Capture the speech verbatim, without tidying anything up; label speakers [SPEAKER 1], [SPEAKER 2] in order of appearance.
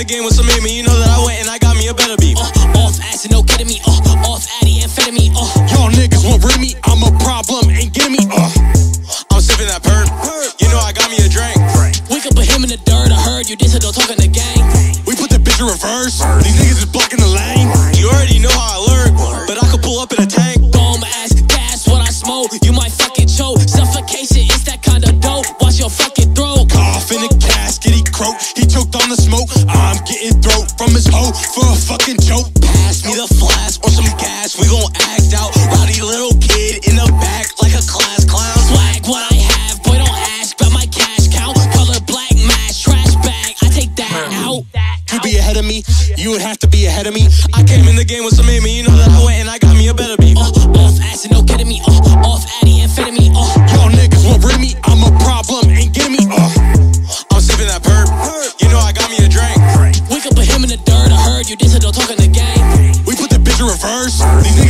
[SPEAKER 1] game with some aiming, you know that I went and I got me a better beat.
[SPEAKER 2] Uh, off acid, no kidding me. Uh, off addy, amphetamine. Uh,
[SPEAKER 3] y'all niggas won't rid me. I'm a problem, ain't getting me. Uh,
[SPEAKER 1] I'm sipping that perp. You know I got me a drink.
[SPEAKER 2] we could put him in the dirt. I heard you did, so don't talk in the gang.
[SPEAKER 3] we put the bitch in reverse. These niggas is blocking the lane.
[SPEAKER 1] You already know how I lurk, but I could pull up in a tank.
[SPEAKER 2] Bomb ass gas, what I smoke. You might fucking choke. Suffocation, it's that kind of dope. Watch your fucking throat.
[SPEAKER 3] Cough in a casket, he croaked. He choked on the smoke. I'm getting throat from his hoe for a fucking joke.
[SPEAKER 1] Pass me the flask or some gas, we gon' act out. Rowdy little kid in the back like a class clown.
[SPEAKER 2] Swag what I have, boy don't ask about my cash count. Color black mask, trash bag, I take that out.
[SPEAKER 3] You be ahead of me, you would have to be ahead of me.
[SPEAKER 1] I came in the game with some aiming, you know that I went and I got me a better beat.
[SPEAKER 2] Uh, off acid, no kidding me. Uh, off addy, amphetamine. Uh,
[SPEAKER 3] Y'all niggas won't rid me. I'm a problem, ain't getting me. Uh,
[SPEAKER 1] I'm sipping that perp. You know I got me a drink.
[SPEAKER 2] we could put him in the dirt. I heard you did, so don't talk in the gang.
[SPEAKER 3] we put the bitch in reverse. These niggas